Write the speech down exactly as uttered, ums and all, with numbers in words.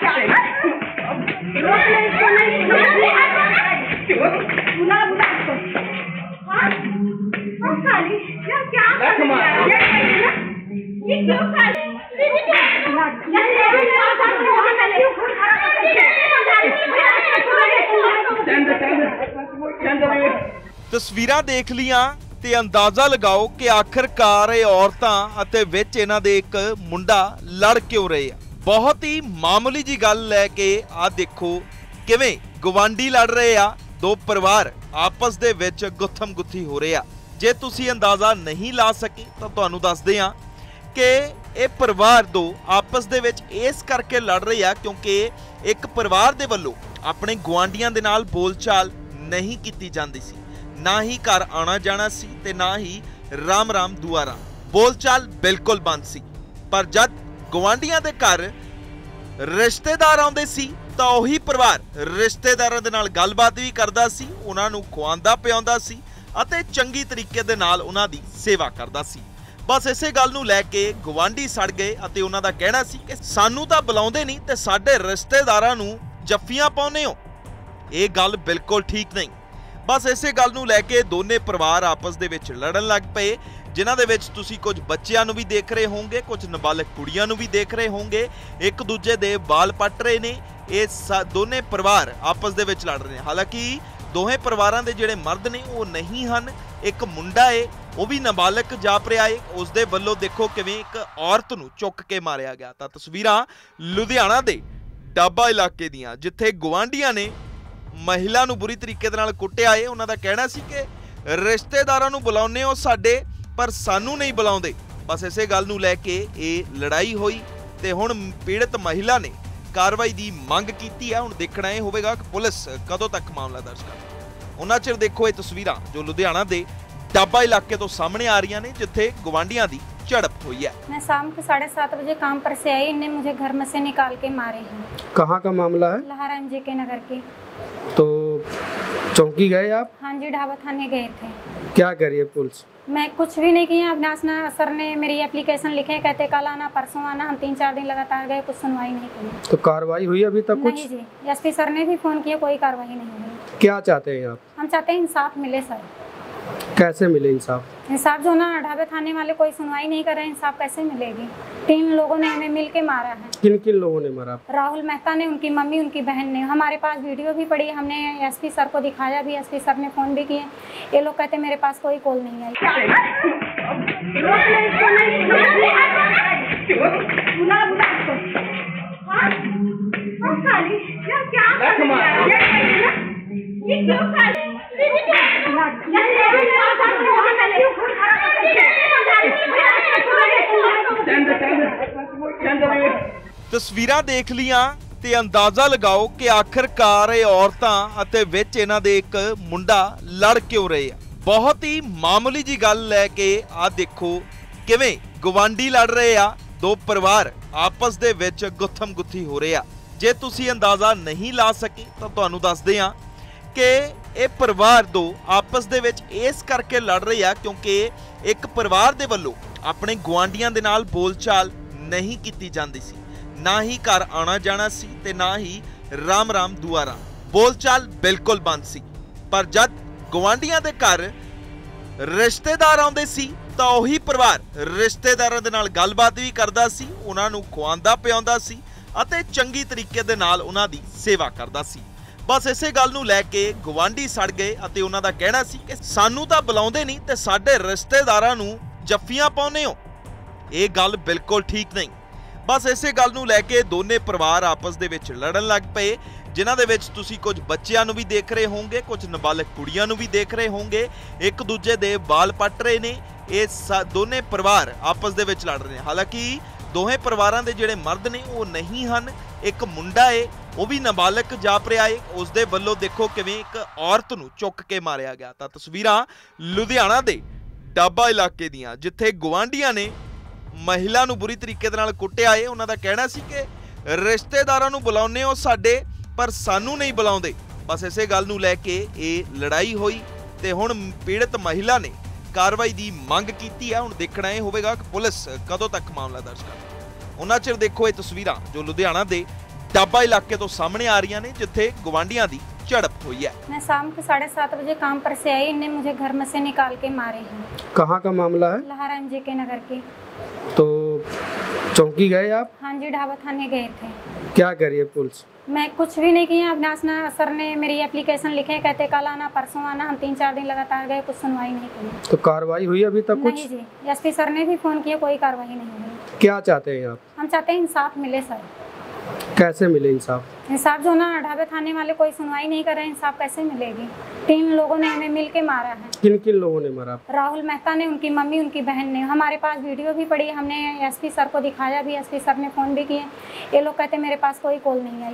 तस्वीरां देख लियां ते अंदाजा लगाओ कि आखिरकार ये औरतां अते विच इन्हां दे एक मुंडा लड़ क्यों रहे आ। बहुत ही मामूली जी गल है कि आ देखो किवें गवांढी लड़ रहे आ, दो परिवार आपस दे विच गुत्थम गुत्थी हो रहे आ। जे तुसी अंदाजा नहीं ला सके तो तुहानूं दसदे आ कि ये परिवार दो आपस दे विच इस करके लड़ रहे आ क्योंकि एक परिवार दे वल्लों अपने गुआंढियां दे नाल बोलचाल नहीं कीती जांदी सी, ना ही घर आना जाना सी ते ना ही राम राम दुआ राम, बोलचाल बिल्कुल बंद सी। पर जद गुआंढियां दे घर रिश्तेदार आउंदे सी तां ओही परिवार रिश्तेदारां दे नाल गलबात भी करदा सी, उन्हां नूं खुआंदा पिआउंदा सी अते चंगी तरीके दे नाल उन्हां दी सेवा करदा सी। बस इसे गल नूं लैके गुआंढी सड़ गए अते उन्हां दा कहना सी कि सानूं तां बुलाउंदे नहीं ते साडे रिश्तेदारां नूं जफ्फियां पाउंदे हो, ये गल बिल्कुल ठीक नहीं। बस इसे गल नूं लैके दोने परिवार आपस दे विच लड़न लग पए, जिन्हां दे विच तुसीं कुछ बच्चियां नूं भी देख रहे होंगे, कुछ नाबालिग कुड़ियां नूं भी देख रहे होंगे, एक दूजे दे बाल पट रहे ने। ये दोने परिवार आपस दे विच लड़ रहे हैं। हालांकि दोहे परिवारां दे जिहड़े मर्द ने वो नहीं हन, एक मुंडा है वो भी नाबालिग जाप रहा है, उस दे वल्लों देखो किवें एक औरत नूं चुक के मारिया गया। तां तस्वीरां लुधियाना दे डाबा इलाके दियां जिथे गुआंढियां ने महिला नूं बुरी तरीके दे नाल कुੱਟਿਆ है। उन्हां दा कहना सी कि रिश्तेदारां नूं बुलाउने हो साडे पर सानू नहीं बुलाउंदे। बस इसे गल नूं लैके ये लड़ाई होई ते हुण पीड़ित महिला ने कार्रवाई दी मंग कीती है। हुण देखना यह होवेगा कि पुलिस कदों तक मामला दर्ज करदी। उन्हां चिर देखो ये तस्वीरां जो लुधियाना दे डाबा इलाके तो सामने आ रही ने जिथे गुआंढियां दी झड़प हुई है। मैं शाम को साढ़े सात बजे काम पर से आई, इन्हें मुझे घर में से निकाल के मारे हैं। कहाँ का मामला है? लहारा एम जे के नगर के। तो चौकी गए आप? हाँ जी, ढाबा थाने गए थे। क्या करिए पुलिस? मैं कुछ भी नहीं किया। अविनाशना सर ने मेरी एप्लीकेशन लिखे, कहते कल आना परसों आना, हम तीन चार दिन लगातार गए, कुछ सुनवाई नहीं की। तो कार्रवाई हुई अभी तक कुछ? नहीं जी, एस पी सर ने भी फोन किया, कोई कार्रवाई नहीं हुई। क्या चाहते हैं आप? हम चाहते हैं इंसाफ मिले सर। कैसे मिले इंसाफ? इंसाफ जो ना ढाबे थाने वाले कोई सुनवाई नहीं कर रहे, इंसाफ कैसे मिलेगी? तीन लोगों ने हमें मिल के मारा है। किन किन लोगों ने मारा? राहुल मेहता ने, उनकी मम्मी, उनकी बहन ने। हमारे पास वीडियो भी पड़ी, हमने एसपी सर को दिखाया भी, एसपी सर ने फोन भी किए। ये लोग कहते मेरे पास कोई कॉल नहीं आई। तस्वीरां देख लियां ते अंदाजा लगाओ कि आखिरकार ये औरतां अते विच इन्हां दे एक मुंडा लड़ क्यों रहे आ। बहुत ही मामूली जी गल है कि आ देखो किवें गवांढी लड़ रहे आ, दो परिवार आपस दे विच गुत्थम गुत्थी हो रहे आ। जे तुसी अंदाजा नहीं ला सके तो तुहानूं दसदे आ कि ये परिवार दो आपस दे विच इस करके लड़ रहे आ क्योंकि एक परिवार दे वल्लों अपने गुआंढियां दे नाल बोलचाल नहीं कीती जांदी सी, ना ही घर आना जाना सी ते ना ही राम राम दुआ राम, बोलचाल बिल्कुल बंद सी। पर जद गुआंढियां दे घर रिश्तेदार आउंदे सी तां ओही परिवार रिश्तेदारां दे नाल गलबात भी करदा सी, उन्हां नूं खुआंदा पिआउंदा सी अते चंगी तरीके दे नाल उन्हां दी सेवा करदा सी। बस इसे गल नूं लैके गुआंढी सड़ गए अते उन्हां दा कहना सी कि सानूं तां बुलाउंदे नहीं ते साडे रिश्तेदारां नूं जफ्फियां पाउंदे हो, ये गल बिल्कुल ठीक नहीं। बस इसे गल नूं लैके दोने परिवार आपस दे विच लड़न लग पए, जिन्हां दे विच तुसीं कुछ बच्चियां नूं भी देख रहे होंगे, कुछ नाबालिग कुड़ियां नूं भी देख रहे होंगे, एक दूजे दे बाल पट रहे ने। ये दोने परिवार आपस दे विच लड़ रहे हैं। हालांकि दोहे परिवारां दे जिहड़े मर्द ने वो नहीं हन, एक मुंडा है वो भी नाबालिग जाप रहा है, उस दे वल्लों देखो किवें एक औरत नूं चुक के मारिया गया। तां तस्वीरां लुधियाना दे डाबा इलाके दियां जिथे गुआंढियां ने महिला नूं बुरी तरीके दे नाल कुੱਟਿਆ है। उन्हां दा कहना सी कि रिश्तेदारां नूं बुलाउने हो साडे पर सानू नहीं बुलाउंदे। बस इसे गल नूं लैके ये लड़ाई होई ते हुण पीड़ित महिला ने कार्रवाई दी मंग कीती है। हुण देखना यह होवेगा कि पुलिस कदों तक मामला दर्ज करदी। उन्हां चिर देखो ये तस्वीरां जो लुधियाना दे ਡਾਬਾ ਇਲਾਕੇ ਤੋਂ ਸਾਹਮਣੇ ਆ ਰਹੀਆਂ ਨੇ, ਜਿੱਥੇ ਗਵਾਂਢੀਆਂ ਦੀ झड़प हुई है। मैं शाम को साढ़े सात बजे काम पर से आई, इन्हें मुझे घर में से निकाल के मारे हैं। कहाँ का मामला है? लहारा एम जे के नगर की। तो चौकी गए आप? हाँ जी, ढाबा थाने गए थे। क्या करिए पुलिस? मैं कुछ भी नहीं किया। अविनाश सर ने मेरी एप्लीकेशन लिखे, कहते कल आना परसों आना। हम तीन चार दिन लगातार गए, कुछ सुनवाई नहीं की। तो कार्रवाई हुई अभी तक कुछ? नहीं जी, एस पी सर ने भी फोन किया, कोई कार्रवाई नहीं हुई। क्या चाहते हैं आप? हम चाहते हैं इंसाफ मिले सर। कैसे मिले इंसाफ? इंसाफ जो ना, ढाबे थाने वाले कोई सुनवाई नहीं कर रहे, इंसाफ कैसे मिलेगी? तीन लोगों ने हमें मिल के मारा है। किन किन लोगों ने मारा? राहुल मेहता ने, उनकी मम्मी, उनकी बहन ने। हमारे पास वीडियो भी पड़ी, हमने एसपी सर को दिखाया भी, एसपी सर ने फोन भी किए। ये लोग कहते मेरे पास कोई कॉल नहीं आई।